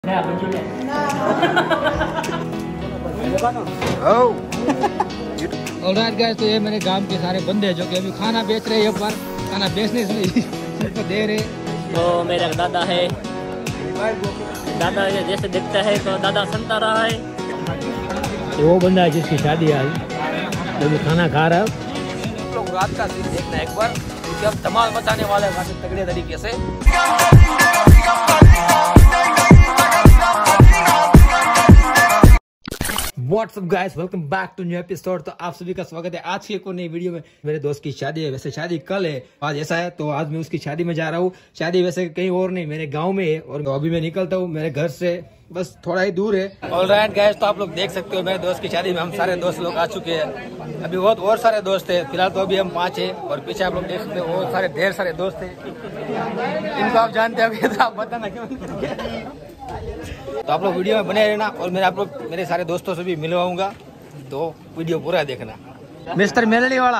Alright guys, तो ये मेरे गांव के सारे बंदे हैं जो कि अभी खाना बेच रहे हैं। ये पर खाना बेचने से सबको दे रहे। तो मेरा दादा है, दादा जैसे दिखता है तो दादा सुनता रहा है। तो वो बंदा है जिसकी शादी है, जो भी खाना खा रहा है। लोग रात का सीन देखना एक बार, क्योंकि अब धमाल मचाने वाले हैं काफी तगड़े तरीके से। What's up guys, welcome back to new episode. तो आप सभी का स्वागत है आज की एक और नई वीडियो में। मेरे दोस्त की शादी है, वैसे शादी कल है, आज ऐसा है तो आज मैं उसकी शादी में जा रहा हूँ। शादी वैसे कहीं और नहीं, मेरे गांव में है और अभी मैं निकलता हूँ मेरे घर से, बस थोड़ा ही दूर है। ऑलराइट गाइस, तो आप लोग देख सकते हो मेरे दोस्त की शादी में हम सारे दोस्त लोग आ चुके हैं। अभी बहुत और सारे दोस्त हैं, फिलहाल तो अभी हम 5 हैं और पीछे आप लोग देख सकते हो और सारे ढेर सारे दोस्त हैं। इनको आप जानते हो, तो आप बताना क्यों। तो आप लोग वीडियो में बने रहना और मैं आप लोग मेरे सारे दोस्तों से भी मिलवाऊंगा, तो वीडियो पूरा देखना। मिस्टर मेलडी वाला,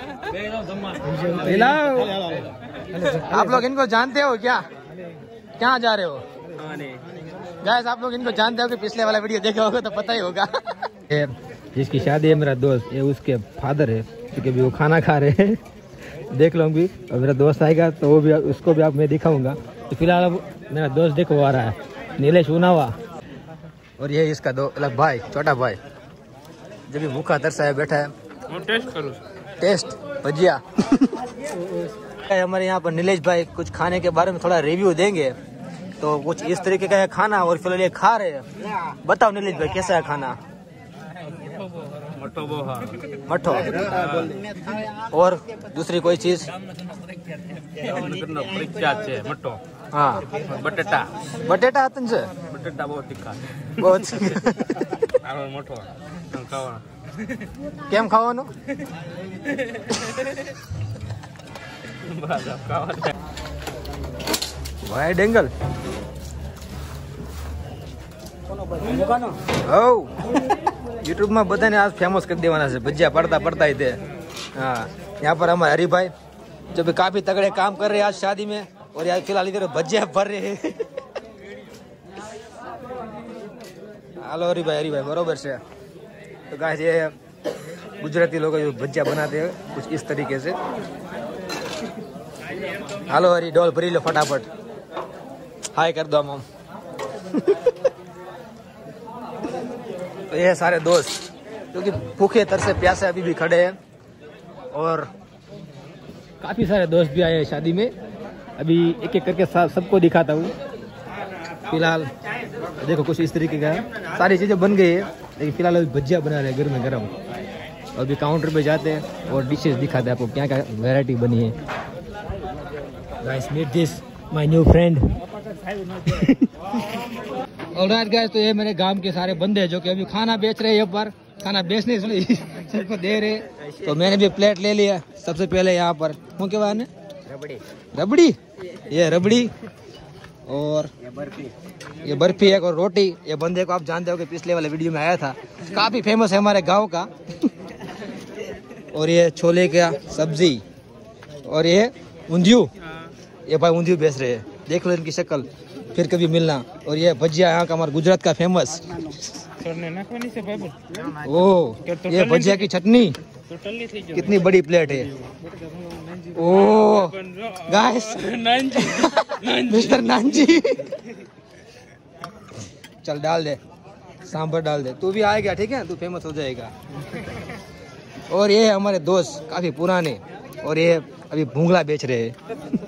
आप लोग इनको जानते हो क्या? क्या जा रहे हो गाइस? आप लोग इनको जानते हो कि पिछले वाला वीडियो देखा होगा तो पता ही होगा। जिसकी शादी है मेरा दोस्त, ये उसके फादर है, क्योंकि अभी वो खाना खा रहे हैं। देख लो भी, और मेरा दोस्त आएगा तो वो भी, उसको भी आप मैं दिखाऊंगा। तो फिलहाल अब मेरा दोस्त देखो आ रहा है, नीलेश उनावा, और ये इसका दो अलग भाई, छोटा भाई, जो भी भूखा तरसा है बैठा है। टेस्ट करो, टेस्ट भजिया। हमारे यहाँ पर नीलेश भाई कुछ खाने के बारे में थोड़ा रिव्यू देंगे, तो कुछ इस तरीके का है खाना और फिलहाल ये खा रहे हैं। बताओ नीलेश भाई, कैसा है खाना? मठो और दूसरी कोई चीज? हाँ, बटेटा बटेटा आतन से बटेटा बहुत तीखा, बहुत केम खावा भाई डेंगल यूट्यूब में बधाने आज फेमस कर देवाना है, भजिया पड़ता पड़ता ही थे। हाँ, यहाँ पर हमारे हरी भाई जो भी काफी तगड़े काम कर रहे हैं आज शादी में, और यार फिलहाल इधर भजिया भर रहे हैं। हेलो हरी भाई बरोबर से। तो गाइस, ये गुजराती लोग जो भजिया बनाते हैं कुछ इस तरीके से। हेलो हरी, डोल भरी लो फटाफट, हाय कर दो हम। तो ये सारे दोस्त क्योंकि भूखे तरसे प्यासे अभी भी खड़े हैं, और काफी सारे दोस्त भी आए हैं शादी में। अभी एक एक करके सबको दिखाता हूँ। फिलहाल देखो कुछ इस तरीके का है, सारी चीजें बन गई है, लेकिन फिलहाल अभी भजिया बना रहे हैं गर्म गरम। और अभी काउंटर पे जाते हैं और डिशेस दिखाते हैं आपको क्या क्या वैरायटी बनी है। Guys, meet this my new friend. Alright guys, तो ये मेरे गांव के सारे बंदे हैं जो कि अभी खाना बेच रहे हैं। ये पर खाना बेचने से सबको दे रहे। तो मैंने भी प्लेट ले लिया। सबसे पहले यहाँ पर क्या बात है? रबड़ी, ये रबड़ी और ये बर्फी है और रोटी। ये बंदे को आप जानते हो कि पिछले वाले वीडियो में आया था, काफी फेमस है हमारे गांव का। और ये छोले का सब्जी, और ये ऊंधियू, ये भाई ऊंधियू बेच रहे हैं, देख लो इनकी शक्ल, फिर कभी मिलना। और ये भजिया यहाँ का हमारा गुजरात का फेमस। ओ, ये भजिया की चटनी, कितनी बड़ी प्लेट है। ओ गाइस, मिस्टर नानजी, चल डाल दे, सांभर डाल दे, तू भी आएगा ठीक है, तू फेमस हो जाएगा। और ये हमारे दोस्त काफी पुराने, और ये अभी भूंगला बेच रहे हैं।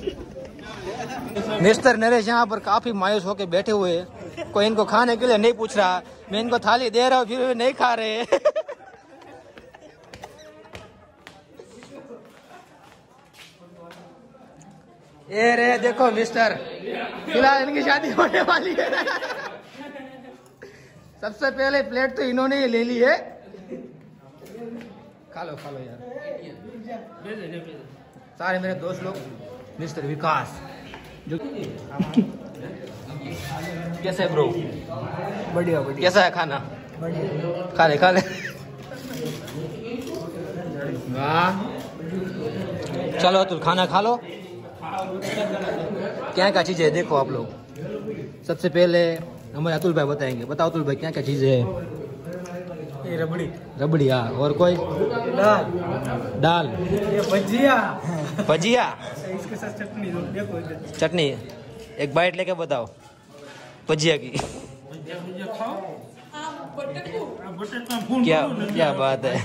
मिस्टर नरेश यहाँ पर काफी मायूस होके बैठे हुए हैं, कोई इनको खाने के लिए नहीं पूछ रहा। मैं इनको थाली दे रहा हूँ, फिर नहीं खा रहे। ये रे देखो मिस्टर, फिलहाल इनकी शादी होने वाली है। सबसे पहले प्लेट तो इन्होंने ही ले ली है। खा लो यार, सारे मेरे दोस्त लोग। मिस्टर विकास जो कैसा है ब्रो? बढ़िया। कैसा है खाना? खा ले वाह, चलो तो खाना खा लो। क्या क्या चीजें देखो आप लोग। सबसे पहले हमारे अतुल भाई बताएंगे। बताओ अतुल भाई क्या क्या चीजें है? ये रबड़ी, रबड़ी, हाँ। और कोई? दाल, दाल, ये भजिया, भजिया, इसके साथ चटनी दो, देखो इधर। चटनी। एक बाइट लेके बताओ भजिया की। क्या क्या बात है।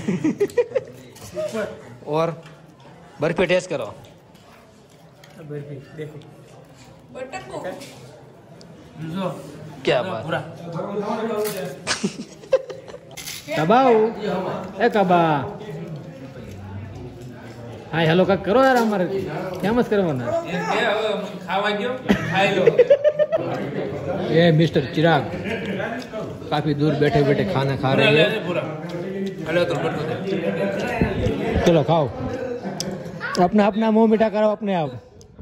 और बर्फी टेस्ट करो। बर्फी देखो, क्या बात। कबाऊ ए कबा हाय हेलो का करो यार, हमारे फेमस करो ना। ये मिस्टर चिराग काफी दूर बैठे बैठे खाना खा रहे हैं। चलो खाओ, अपना अपना मुंह मीठा करो अपने आप।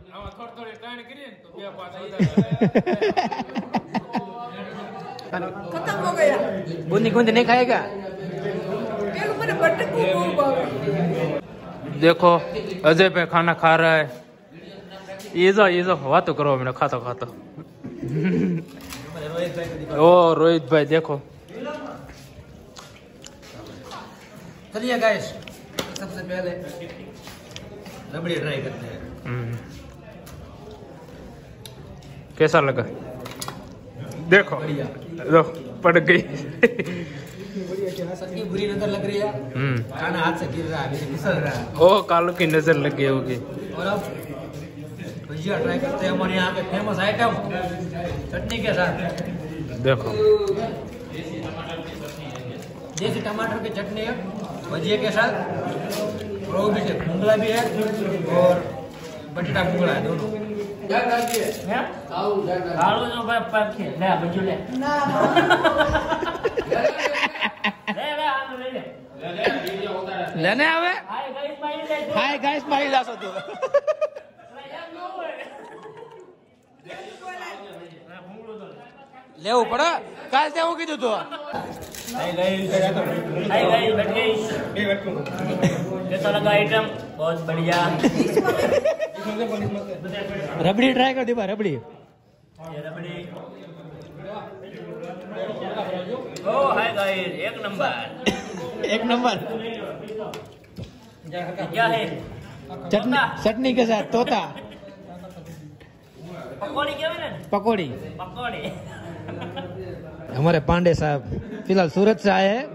खत्म हो गया। बूंदी बूंदी नहीं खाएगा? देखो अजय पे खाना खा रहा है। ये जो हवा तो करो मैंने खाता खाता। ओ रोहित भाई देखो। चलिए गाइस, सबसे पहले रबड़ी ट्राई करते हैं। कैसा लगा? देखो लो पड़ गई। सबकी बुरी नजर लग रही है। खाना हाथ से गिर रहा है, फिसल रहा है। ओ कालू की नजर लगी होगी। और अब भजिया ट्राई करते हैं, हमारे यहाँ के फेमस आइटम चटनी के साथ। देखो देसी टमाटर की चटनी है भजिया के साथ, और वो भी भूंगला भी है और बटेटा भूंगला है, दोनों। लेने आवे हाय गाइस मारी जासो तू। लेવું પડે કાલ તેવું કીધું તું। कैसा लगा आइटम? बहुत बढ़िया। रबड़ी ट्राई कर दी बा, रबड़ी। ये रबड़ी। ओ हाय गाइस, एक नंबर। एक नंबर। क्या है? चटनी, चटनी के साथ तोता पकौड़ी क्या है? पकौड़ी। पकौड़ी। हमारे पांडे साहब फिलहाल सूरत से आए हैं।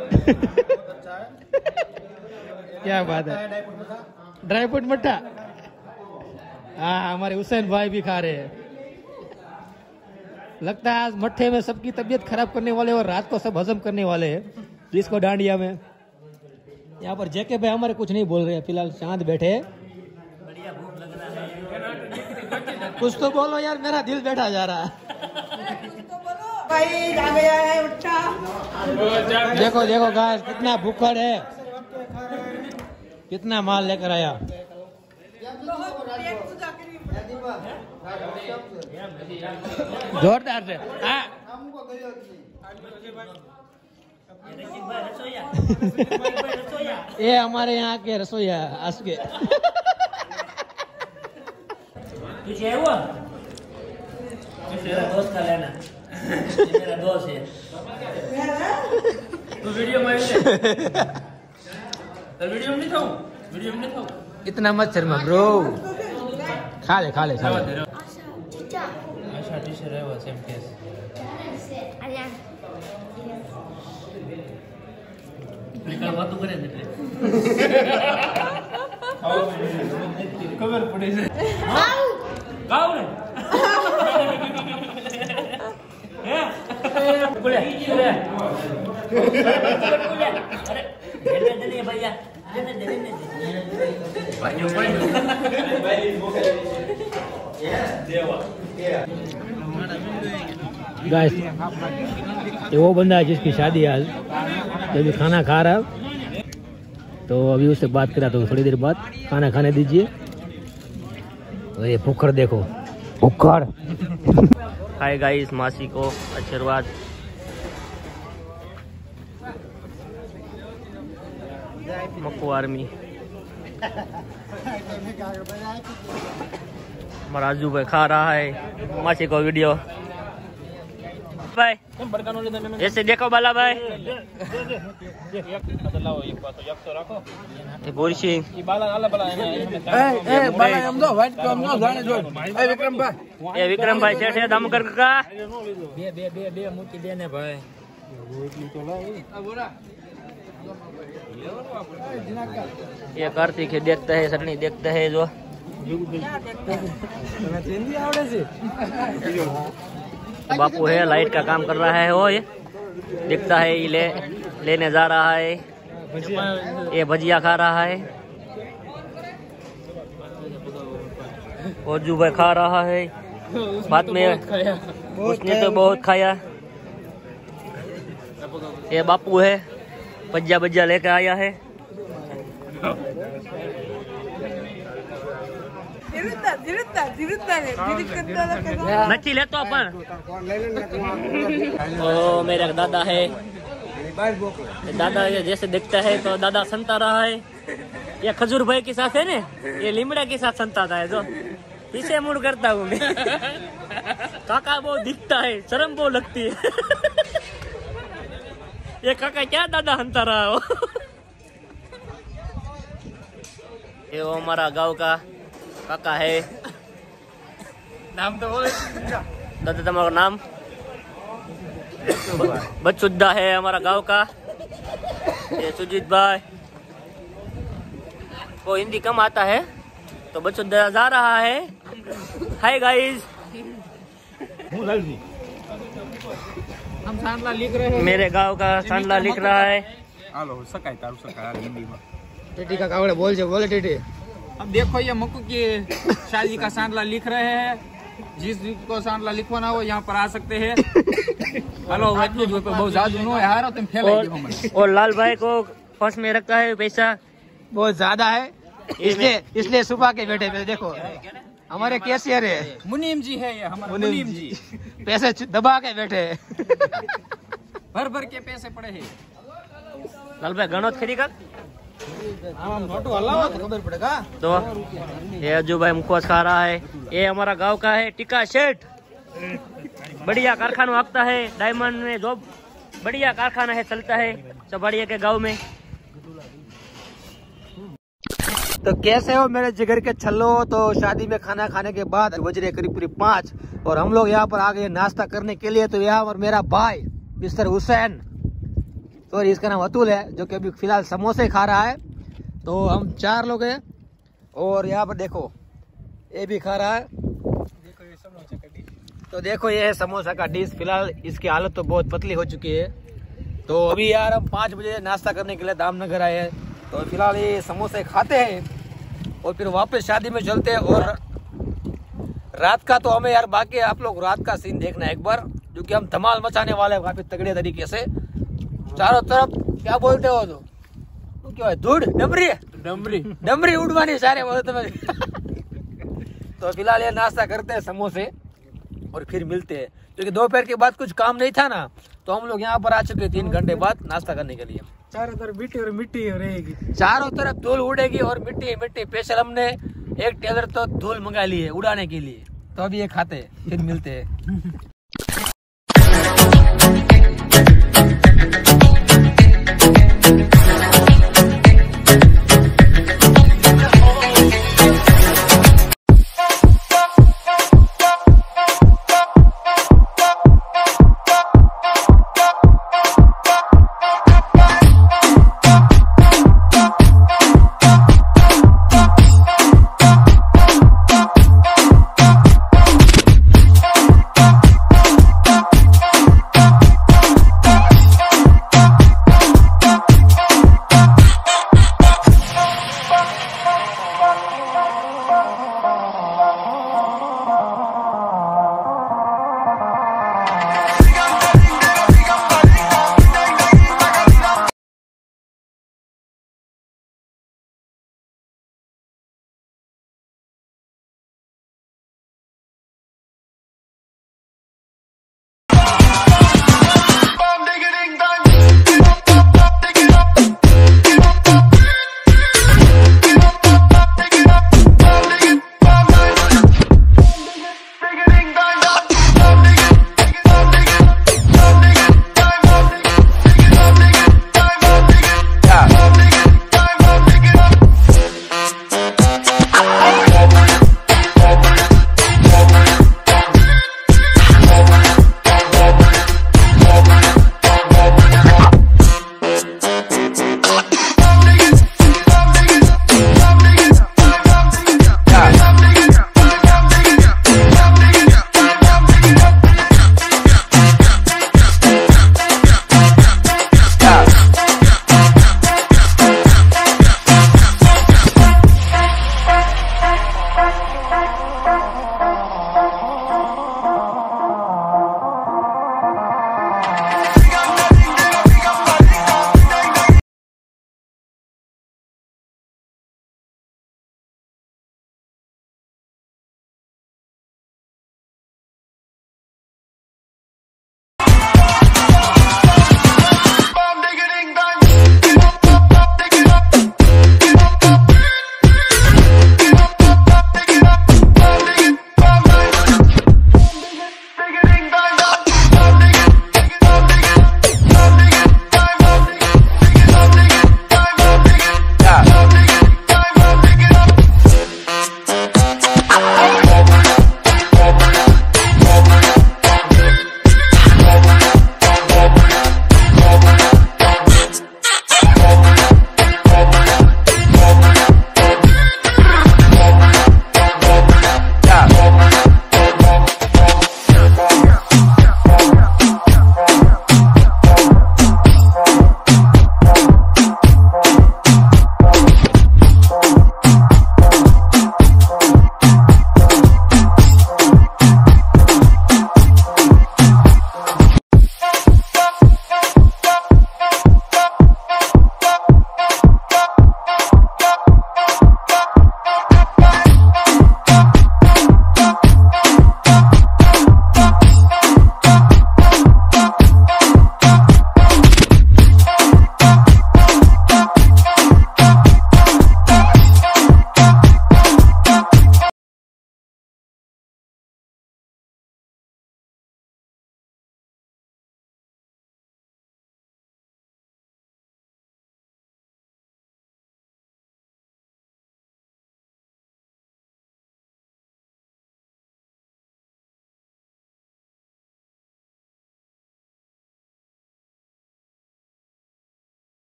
क्या बात है, ड्राई फ्रूट मट्ठा। हाँ, हमारे हुसैन भाई भी खा रहे हैं। लगता है आज मट्ठे में सबकी तबीयत खराब करने वाले और रात को सब हजम करने वाले हैं। जिसको डांडिया में यहाँ पर जेके भाई हमारे कुछ नहीं बोल रहे हैं, फिलहाल शांत बैठे हैं। बढ़िया भूख लग रहा है। कुछ तो बोलो यार, मेरा दिल बैठा जा रहा है। भाई आ गया है उठा। देखो देखो गाइस, कितना भूखड़ है, कितना माल लेकर आया। जोरदार से। हाँ। ये हमारे यहाँ के रसोईया आज के। तुझे हुआ? मेरा दोस्त का लेना। ये मेरा दोस्त है। तू वीडियो में तो वीडियो में नहीं था, वीडियो में नहीं था। इतना मत शर्मा ब्रो, खा ले खा ले खा ले। अच्छा टीचर है वो सेम केस। निकल बात तो करे नहीं। खबर पड़ी से गाँव में। बोले बोले। अरे दे दे भैया, दे दे दे दे। गाइस, ये वो बंदा है जिसकी शादी है आज, जो भी खाना खा रहा है। तो अभी उससे बात करा, तो थोड़ी देर बाद खाना खाने दीजिए। और ये फुक्कर देखो, फुक्कर। हाय गाइस, मासी को आशीर्वाद। मक्कू आर्मी। हमारा राजू भाई खा रहा है मासी को वीडियो। भाई ऐसे देखो बाला भाई बोल सिंह विक्रम भाई सेठ है दामोदर का ये कार्तिक है देखता है सटनी देखता है जो बापू है लाइट का काम कर रहा है वो ये दिखता है ये लेने जा रहा है ये भजिया खा रहा है और जुबे खा रहा है बाद में उसने तो बहुत खाया ये बापू है भजिया भजिया लेकर आया है नची ले तो अपन ओ मेरा दादा है दादा जैसे दिखता है तो दादा संता रहा है ये खजूर भाई के साथ है ना ये लिमड़ा के साथ संताता है जो पीछे मुड़ करता हूँ मैं काका वो दिखता है शर्म वो लगती है ये काका क्या दादा हंता रहा हो ये वो हमारा गांव का काका है नाम तो बोले दादा तुम्हारा नाम बचुद्दा है हमारा गांव का ये सुजीत भाई को हिंदी कम आता है तो बचुद्दा जा रहा है हाय गाइस हम सांडला लिख रहे हैं मेरे गांव का सांडला लिख रहा है हेलो सकाई तारू सका हिंदी में टीटी का कावड़े बोले टीटी अब देखो ये मुक्कू की शादी का सांडला लिख रहे हैं जिस को सांडला लिखवाना हो यहाँ पर आ सकते हैं हेलो बहुत ज्यादा यार तुम फैलाएंगे और लाल भाई को फर्स्ट में रखा है पैसा बहुत ज्यादा है इसलिए सुबह के बैठे पे देखो हमारे कैशियर है मुनीम जी है ये हमारे मुनीम जी पैसे दबा के बैठे भर भर के पैसे पड़े हैं लाल भाई गणोत खरी का खबर पड़ेगा तो ये अज्जू भाई मुखवास खा रहा है ये हमारा गांव का है टिक्का सेठ बढ़िया कारखाना आगता है डायमंड में जो बढ़िया कारखाना है चलता है चबाड़िया के गांव में तो कैसे हो मेरे जिगर के छल्लो। तो शादी में खाना खाने के बाद बज रहे करीब 5 और हम लोग यहाँ पर आ गए नाश्ता करने के लिए। तो यहाँ पर मेरा भाई मिस्टर हुसैन सॉरी इसका नाम अतुल है जो कि अभी फिलहाल समोसे खा रहा है। तो हम 4 लोग हैं और यहाँ पर देखो ये भी खा रहा है। तो देखो ये है समोसा का डिश। फिलहाल इसकी हालत तो बहुत पतली हो चुकी है। तो अभी यार हम 5 बजे नाश्ता करने के लिए दामनगर आए हैं। तो फिलहाल ये समोसे खाते हैं और फिर वापस शादी में चलते हैं। और रात का तो हमें यार बाकी आप लोग रात का सीन देखना है एक बार, क्योंकि हम धमाल मचाने वाले हैं काफी तगड़े तरीके से। चारों तरफ क्या बोलते हो तो क्या है धूड़ डमरी डमरी उड़वानी सारे बोलते हैं। तो फिलहाल ये नाश्ता करते हैं समोसे और फिर मिलते हैं, क्योंकि दोपहर के बाद कुछ काम नहीं था ना। तो हम लोग यहाँ पर आ चुके 3 घंटे बाद नाश्ता करने के लिए। चारों तरफ मिट्टी और मिट्टी रहेगी, चारों तरफ धूल उड़ेगी और मिट्टी मिट्टी। स्पेशल हमने एक टेलर तो धूल मंगा ली है उड़ाने के लिए। तो अभी ये खाते हैं फिर मिलते हैं।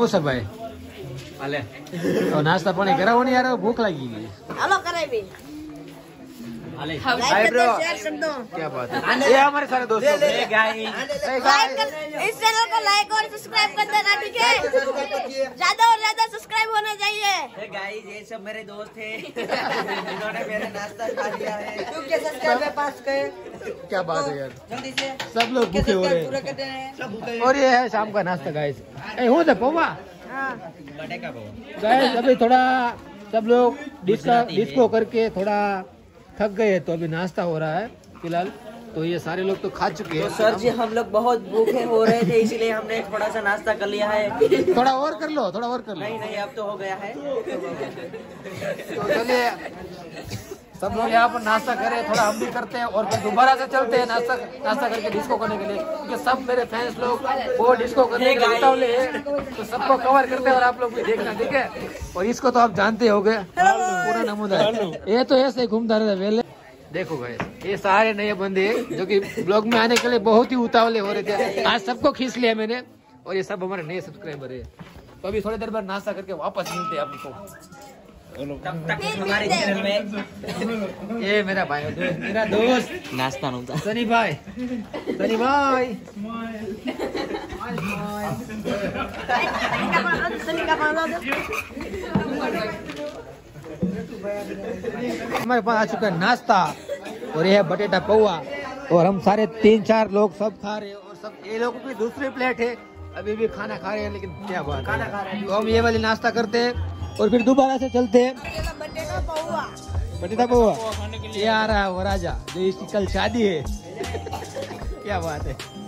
હું છે ભાઈ હાલે તો નાસ્તા પાણી કરાવો ને યાર ભૂખ લાગી ગઈ हेलो करेबी हाय लाइक ब्रो कर शेयर कर दो क्या बात है ये हमारे सारे दोस्त लोग हैं लाइक कर इस चैनल को लाइक और सब्सक्राइब कर देना ठीक है ज्यादा और ज्यादा सब्सक्राइब होना चाहिए गाइस ये सब मेरे दोस्त हैं इन्होंने मेरा नाश्ता खा लिया है क्योंकि सब्सक्राइबर पास गए क्या बात है यार जल्दी से सब लोग भूखे हो रहे पूरा हैं करते हैं और ये है शाम का नाश्ता गाइस ए हो जा पौवा गाइस अभी थोड़ा सब लोग डिस्को करके थोड़ा थक गए तो अभी नाश्ता हो रहा है फिलहाल तो ये सारे लोग तो खा चुके हैं सर जी हम लोग बहुत भूखे हो रहे थे इसीलिए हमने थोड़ा सा नाश्ता कर लिया है थोड़ा और कर लो थोड़ा और कर लो नहीं नहीं अब तो हो गया है तो चलिए सब लोग यहाँ पर नाश्ता करें थोड़ा हम भी करते हैं और फिर दोबारा से चलते हैं नाश्ता करके डिस्को करने के लिए क्योंकि सब मेरे फैंस लोग वो डिस्को करने के उतावले हैं तो सबको कवर करते हैं और आप लोग भी देखना ठीक है और इसको तो आप जानते होंगे पूरा नमूना है ये तो ऐसे ही घूमता रहता है वेले देखो भाई ये सारे नए बंदे जो कि ब्लॉग में आने के लिए बहुत ही उतावले हो रहे थे आज सबको खींच लिया मैंने और ये सब हमारे नए सब्सक्राइबर है तो अभी थोड़ी देर बाद नाश्ता करके वापस मिलते हैं आपको तब तक हमारे चैनल में ये मेरा भाई मेरा दोस्त नाश्ता होता सनी भाई हमारे पास आ चुका है नाश्ता और ये है बटेटा पौवा और हम सारे 3-4 लोग सब खा रहे हैं और सब ये लोग भी दूसरी प्लेट है अभी भी खाना खा रहे हैं लेकिन क्या बात है तो हम ये वाली नाश्ता करते हैं और फिर दोबारा से चलते हैं बटेटा पौवा ये आ रहा है वो राजा जो इसकी कल शादी है क्या बात है